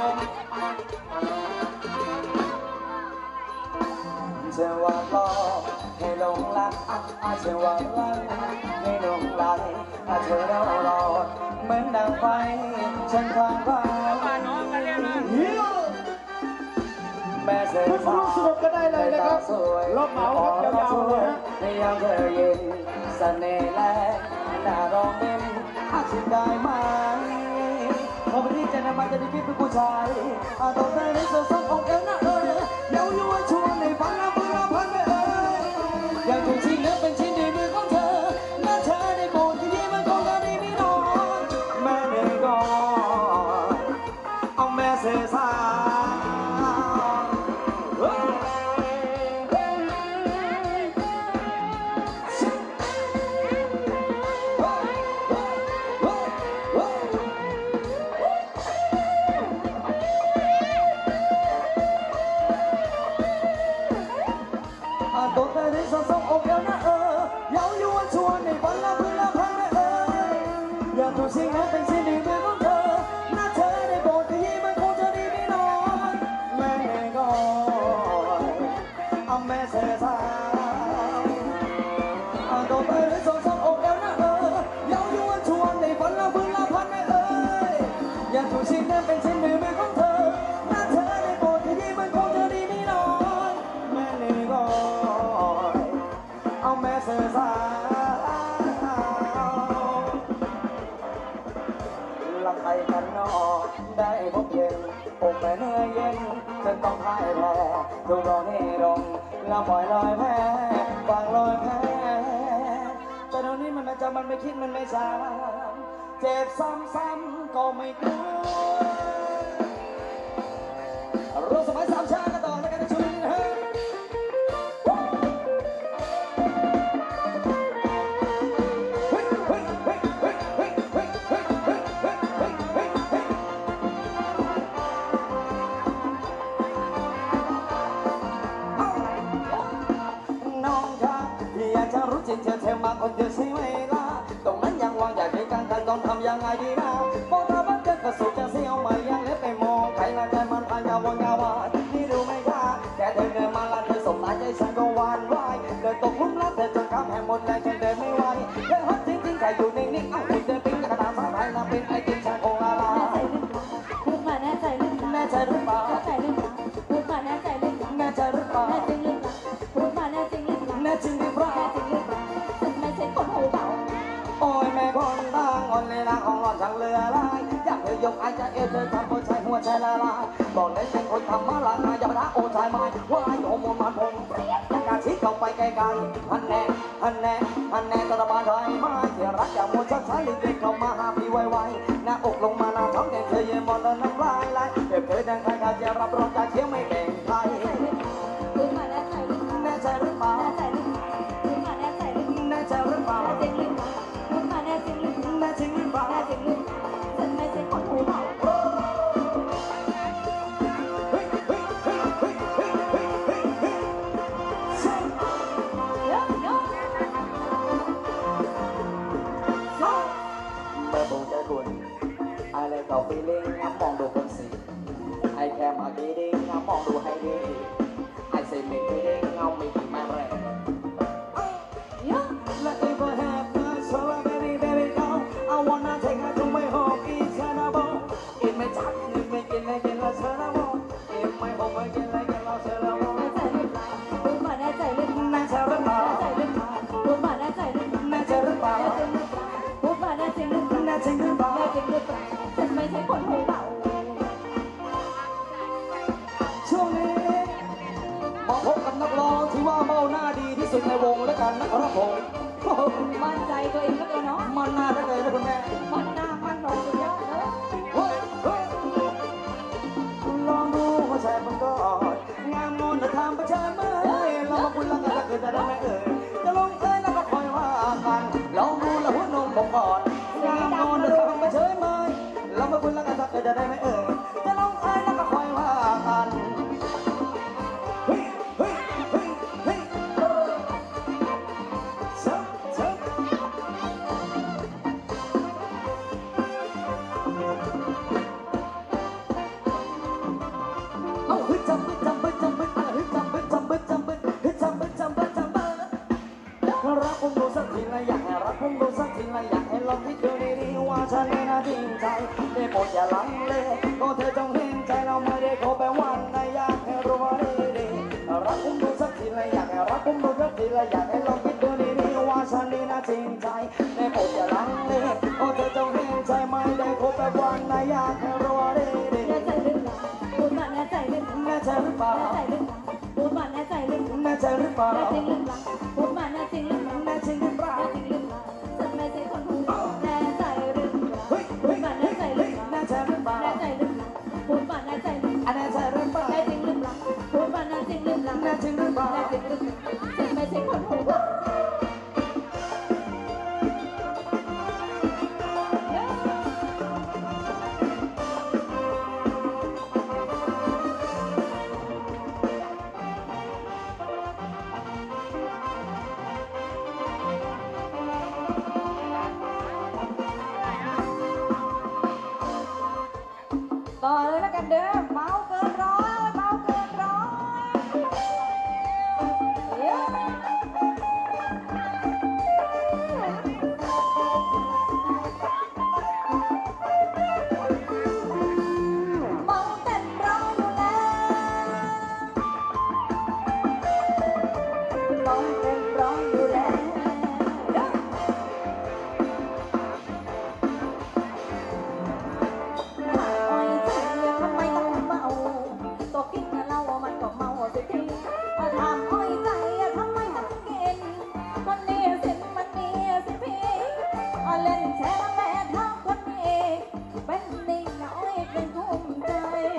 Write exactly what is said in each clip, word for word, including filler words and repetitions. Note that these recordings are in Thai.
เชื่อว่ารอให้หลงรักเชื่อว่ารักให้หลงไหลเชื่อเรารอเหมือนดังไฟฉันความว่าแม่เสือสาวสนุกก็ได้เลยนะครับรอบเหมาครับยาวๆเลยฮะในยามเธอเย็นเสน่ห์แรงน่ารองเด่นอาชีพได้ไหมพอไปที่เจนมาจะได้คิดเป็นผู้ชายอาตอนเธอในเสื้อส้มอกเอวหน้าเอ๋ยเย้ายวนชวนในฝันละมือละพันไม่เอ๋ยอย่างถูกชิ้นเนื้อเป็นชิ้นในมือของเธอแม้เธอได้โปรดที่นี่มันคงจะดีไม่นอนแม่เหนื่อยก่อนเอาแม่เสียสาวตัวเธอได้สะสมอกเอวนะเออเย้ายวนชวนในวันละพื้นละพันไม่เอ่ยอย่าถูกสิ่งนั้นเป็นสิ่งดีมือของเธอหน้าเธอได้โปรดที่ยี่มันคงจะดีไม่น้อยแม่ก่อนเอาแม่เสียสาวตัวเธอได้สะสมอกเอวนะเออเย้ายวนชวนในวันละพื้นละพันไม่เอ่ยอย่าถูกสิ่งนั้นเป็นสิ่งดีมือของเธอหน้าเธอได้โปรดที่ยี่มันคงจะดีไม่น้อยแม่ก่อนเอาแม่เสือสาวละใครกันนอได้พบเย็นอกแม่เนื้อเย็นจนต้องพ่ายแพ้ถูกรอนี่ลงแล้วปล่อยลอยแพ้วางลอยแพ้แต่ตอนนี้มันไม่จำมันไม่คิดมันไม่ช้ำเจ็บซ้ำๆก็ไม่กลัวรู้สมัยสามชาติกันต่อแล้วกันนะชุนเฮ้เธอเธอมาคนเดียวใช่ไหมล่ะตรงนั้นยังวางอยากได้กันแต่ต้องทำยังไงดีนะพอตาบังเกิดกระสุนจะเสียวมายังเล็บไปมองใครละใจมันพายาวงาวานี่รู้ไหมคะแค่เธอเดินมาละเธอสมตาใจฉันก็หวานไหวเดินตกลุ่มรักเธอจนกำแพงหมดแรงฉันเดินไม่ไหวเธอฮอตจริงๆแค่อยู่นิ่งๆเอ้าคุณเดินปิ้งกระดาษสาไทยน่าเป็นไอติมฉันคงละลายพูดมาแน่ใจหรือเปล่าแน่ใจหรือเปล่าแน่ใจหรือเปล่าพูดมาแน่ใจหรือเปล่าแน่ใจหรือเปล่าแน่จริงหรือเปล่าพูดมาแน่จริงหรือเปล่าแน่จริงหรือเปล่าโอ้ยแม่คนตั้งอ่อนเลยนะของหลอนช่างเรือลายอยากเธอยกไอ้ใจเอวเธอทำคนชายหัวใจละลายบอกเลยเป็นคนทำมาละลายอย่ามาด่าโอ้ชายไม้ว่าไอ้โอมมันพงการชี้เข้าไปไกลๆฮันแน่ฮันแน่ฮันแน่ตระบาดไทยไม้เสียรักอย่ามัวชักช้ารีบเข้ามาหาพี่ไวๆหน้าอกลงมาหน้าท้องแดงเธอเย็นมอนแล้วน้ำลายไหลเก็บเธอแดงใครการจะรับรองจากเชี่ยวไม่แบ่งใครแน่ใจหรือเปล่าแน่ใจหรือเปล่าแน่จริงหรือเปล่าพูดมาแน่จริงหรือเปล่าแน่จริงหรือเปล่าแน่จริงหรือเปล่าฉันไม่ใช่คนหูเบาเฮ้ยเฮ้ยเฮ้ยเฮ้ยเฮ้ยเฮ้ยเฮ้ยเฮ้ยเยอะเยอะเมื่อผมเจอคุณอะไรก็ฟีลิ่งมองดูคนสีไอแค่มาดีดีมองดูให้ดีไอเซมิฟีลิ่งเงาไม่กี่มาแรงLet me go ahead, so baby, baby, go. I wanna take her to my home, it's terrible. It may touch, it may get like it, let's terrible. It may home, I get like it, let's terrible. พูดมาแน่ใจหรือเปล่าแน่ใจหรือเปล่าพูดมาแน่ใจหรือเปล่าแน่ใจหรือเปล่าพูดมาแน่จริงหรือเปล่าแน่จริงหรือเปล่าแน่จริงหรือเปล่าฉันไม่ใช่คนหูเบาช่วงนี้มาพบกับนักร้องที่ว่าเบ้าหน้าดีที่สุดในวงและกันนะครับผมมั่นใจตัวเองก็เลยเนาะมันหน้าได้เลยนะคุณแม่มันหน้ามันหนสุดยอดเลยเฮ้ยเฮ้ยลองดูว่าใช่มันก็งามงอนจะทำประชาเมื่อเรามาคุยแล้วกันจะเกิดจะได้ไหมเอ่ยจะลงเอ้ยแล้วก็คอยว่ากันลองดูแล้วหัวนมบอกก่อนงามงอนจะทำประชาเมื่อเรามาคุยแล้วกันจะเกิดจะได้ไหมเอ่ยจะลงเอ้ยแล้วก็คอยว่ากันเฮ้ยเฮ้ยเฮ้ยเฮ้ยจำบึดจำบึดจำบึดจำบึดจำบึดจำบึดจำบึดจำบึดจำบึดรักผมดูสักทีละอยากให้รักผมดูสักทีละอยากให้ลองคิดดูดีๆว่าฉันนี่น่าจริงใจได้โปรดอย่าลังเลก็เธอจงเห็นใจเราไม่ได้ขอแปลวันนะอยากให้รู้ว่าดีๆรักผมดูสักทีละอยากให้รักผมดูสักทีละอยากให้ลองคิดดูดีๆว่าฉันนี่น่าจริงใจได้โปรดอย่าลังเลก็เธอจงเห็นใจไม่ได้ขอแปลวันนะอยากให้รู้ว่าดีๆแน่ใจหรือเปล่าพูดมาแน่ใจหรือเปล่าแน่ใจหรือเปล่าแน่ใจหรือเปล่าพูดมาแน่ใจหรือเปล่าแน่ใจหรือเปล่าแน่จริงหรือเปล่าพูดมาแน่จริงหรือเปล่าแน่จริงหรือเปล่าแน่จริงหรือเปล่าฉันไม่ใช่คนหูแน่ใจหรือเปล่าเฮ้ยพูดมาแน่ใจหรือเปล่าแน่ใจหรือเปล่าแน่ใจหรือเปล่าพูดมาแน่ใจหรือเปล่าแน่ใจหรือเปล่าแน่จริงหรือเปล่าพูดมาแน่จริงหรือเปล่าแน่จริงหรือเปล่าแน่จริงหรือเปล่าฉันไม่ใช่คนหู ต่อเลยแล้วกันเด้อเมาเกินร้อยเมาเกินร้อยเยอะเมาเต็มร้อยอยู่แล้วเมาเต็มร้อยอยู่แล้วอ้อยใจทำไมต้องเมาตัวกินเหล้ามันก็เมาสิทีถามอ้อยใจทำไมต้องกินคนนี้สิมันมีสิพี่เล่นแชร์แม่ทักคนนี้เป็นนิ่งน้อยเป็นทุ่มใจ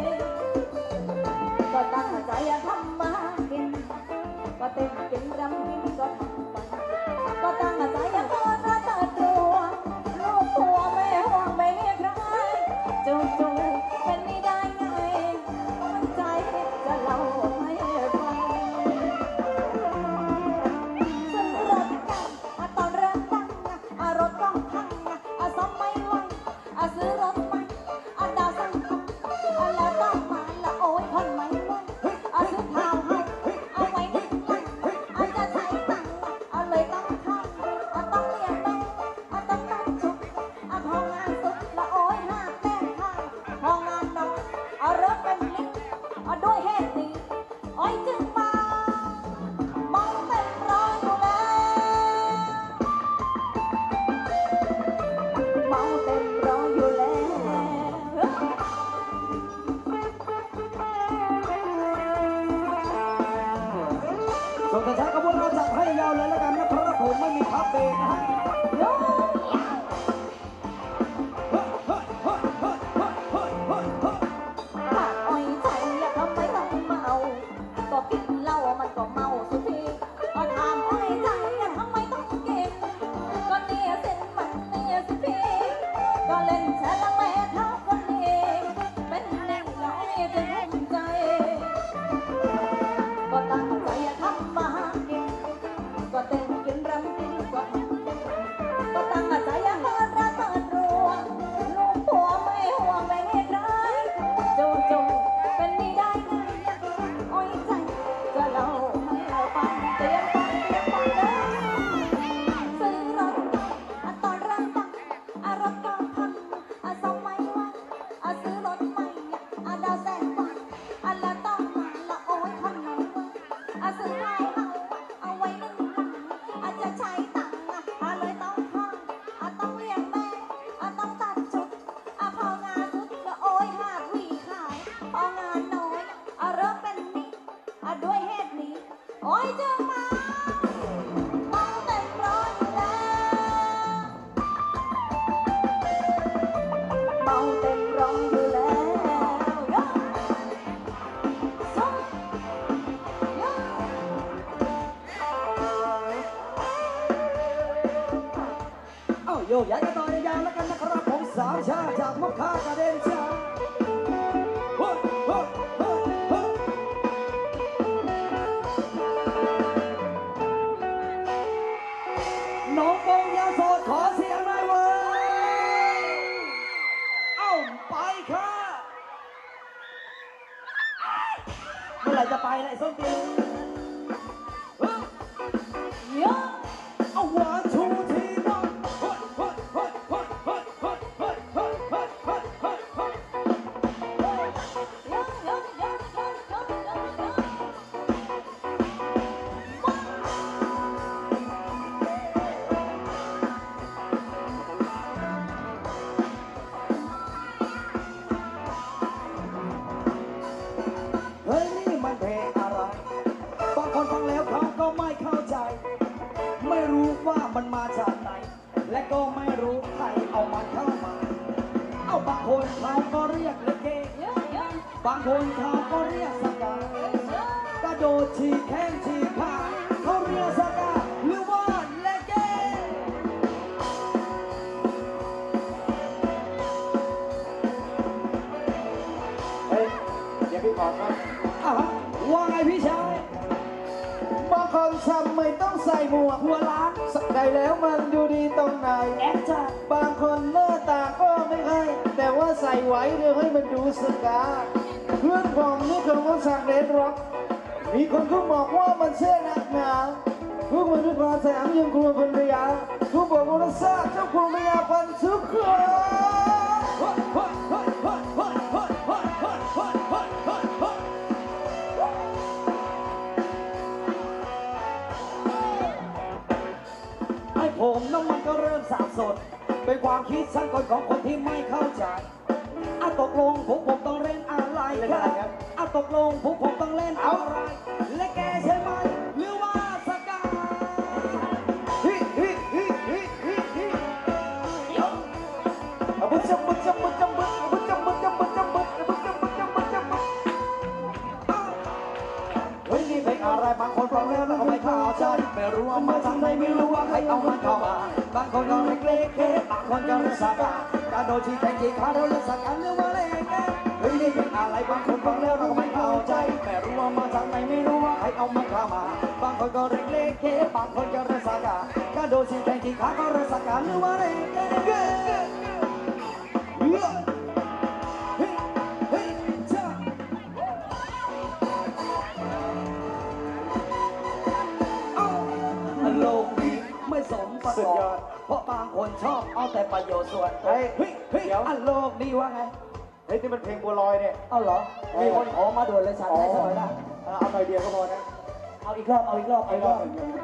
ก็ตั้งใจทำมากินก็เต็มกินรำกินก็ทำไปก็ตั้งใจโคตรเติดตัวลูกตัวไม่ห่วงไม่เรียกใครจู่ๆเป็นไม่ได้ไงมันใจจะเล่าให้ฟังซื้อรถกันตอนเริ่มตั้งรถต้องพังซ่อมไม่ไหวซื้อรถใหม่ดาวสั่งพังแล้วต้องมาละโอ้ยทนไม่ไหวซื้อเท้าให้เอาไว้นิ่งมันจะใช้ตังค์เลยต้องทำต้องเลี้ยงต้องต้องนั่งชุบพองานสุดละโอ้ยห้าแม่ข้าวพองานน้อยเริ่มเป็นลิงด้วยเหตุนี้อ้อยจึงมาเมาเต็มร้อยอยู่แล้วเมาเต็มร้อยอยู่แล้วส่วนแต่ช้ากระบวนเราจับให้ยาวเลยแล้วกันนะครับผมไม่มีพับเบรกนะฮะเฮ้ยเฮ้ยเฮ้ยเฮ้ยเฮ้ยเฮ้ยเฮ้ยเฮ้ยถ้าอ้อยใจทำไมต้องเมาก็กินเหล้ามันก็เมาสุดทีก็ถามอ้อยใจทำไมต้องกินก็เนี่ยเส้นมันเนี่ยสิพี่ก็เล่นแชร์ละแม่เท่าคนนี้เป็นเล่นน้อยจะรุ่มใจก็ตั้งใจทำมาหากินก็เต้นกินรำกินก็ทำก็ร่จะไปล่ะไอ้ส้นตีนเฮ้ยเยอะเอาหวานชูทีวันเฮ้ยเฮ้ยเฮ้ยเฮ้ยเฮ้ยเฮ้ยเฮ้ยเฮ้ยเฮ้ยเฮ้ยเฮ้ยเฮ้ยเยอะเยอะเยอะเยอะเยอะเยอะเยอะเฮ้ยนี่มันเพลงอะไรบางคนฟังแล้วเขาก็ไม่เข้าใจ ไม่รู้ว่ามันมาจากไหน และก็ไม่รู้ใครเอามันเข้ามา เอาบางคนเขาก็เรียกเลเกเยอะเยอะบางคนเขาก็เรียกสกาเยอะกระโดดฉีกแข้งฉีกขาเขาเรียกสกาหรือว่าเลเกเฮ้ยเดี๋ยวพี่ขอครับอ่ะว่าไงพี่ชายบางคนทำไม่ต้องใส่หมวกหัวล้านใส่แล้วมันดูดีตรงไหนแอคจัดบางคนหน้าตาก็ไม่ค่อยแต่ว่าใส่ไว้เพื่อให้มันดูสง่าเพื่อนผมนี่เขาก็สั่งเรดร็อกมีคนเขาบอกว่ามันเชื่อหนักหนาพวกมันทุกคนแสงยังกลัวภรรยาทุกบอกว่าเราทราบเจ้าคุณภรรยาพันทุกคนเฮ้ยเฮ้ยเฮ้ยเฮ้ยเฮ้ยเฮ้ยเฮ้ยเฮ้ยเฮ้ยเฮ้ยเฮ้ยเฮ้ยไอ้ผมน้ำมันก็เริ่มสับสนเป็นความคิดชั้นก่อนของคนที่ไม่เข้าใจอะตกลงผมผมต้องเล่นอะไรครับอะตกลงผมผมต้องเล่นอะไรและแกใช่ไหมหรือว่าสกาฮิฮิฮิฮิฮิฮิเอาบุจบุจบุจบุจบุจบุจบุจบุจบุจบุจบุจบุจบุจเฮ้ยนี่เพลงอะไรบางคนฟังแล้วแล้วก็ไม่เข้าใจไม่รู้ว่ามาจากไหนไม่รู้ว่าใครเอามันเข้ามาบางคนก็เล็กเล็กบางคนก็เรียกสากากระโดดชี้แทงชี้ขาเราเรียกสากาเรียกว่าเล็กเฮ้ยนี่เพลงอะไรบางคนฟังแล้วเราก็ไม่เข้าใจไม่รู้ว่ามาจากไหนไม่รู้ว่าใครเอามันเข้ามาบางคนก็เล็กเล็กบางคนก็เรียกสากากระโดดชี้แทงชี้ขาเขาเรียกสากาเรียกว่าเล็กเฮ้ยเฮ้ยจ้า โลกนี้ไม่สมประกอบเพราะบางคนชอบเอาแต่ประโยชน์ส่วนเฮ้ยเฮ้ยเฮ้ยเดี๋ยวอันโลกนี้ว่าไงเฮ้ยนี่มันเพลงบัวลอยเนี่ยเอาเหรอ มีคนขอมาด่วนเลยฉันให้สมัยละเอาเอาหน่อยเดียวก็พอนะเอาอีกรอบเอาอีกรอบเอาอีกรอบ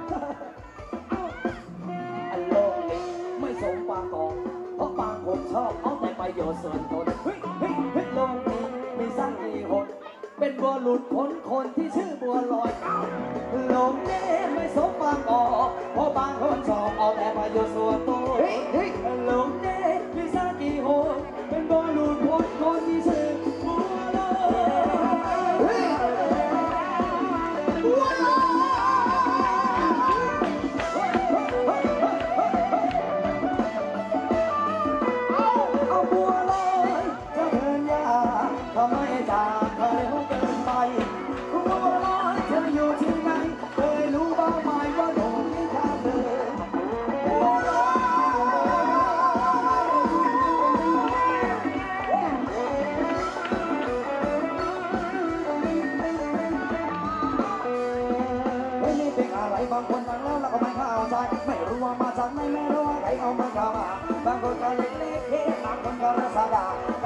อันโลกนี้ไม่สมประกอบเพราะบางคนชอบเอาแต่ประโยชน์ส่วนตนเฮ้ยเฮ้ยเฮ้ยโลกนี้มีสักกี่คนเป็นบัวหลุดพ้นคนที่ชื่อบัวลอยโลกนี้ไม่สมประกอบเพราะบางคนชอบเอาแต่ประโยชน์ส่วนตนเฮ้ยเฮ้ยโลกนี้มีสักกี่คนเป็นบัวหลุดพ้นคนที่ชื่อบัวลอยเฮ้ยบัวลอยเอาเอาบัวลอยจะเดินยากทำไมจากเธอเร็วเกินไปบัวลอยเธออยู่ที่ไหนเคยรู้บ้างไหมว่าโลกนี้ข้าเธอบัวลอยเฮ้ยนี่เป็นอะไรบางคนฟังแล้วแล้วก็ไม่เข้าใจไม่รู้ว่ามาจากไหนไม่รู้ว่าใครเอามาเข้ามาบางคนก็เล็กๆบางคนก็รักษาดา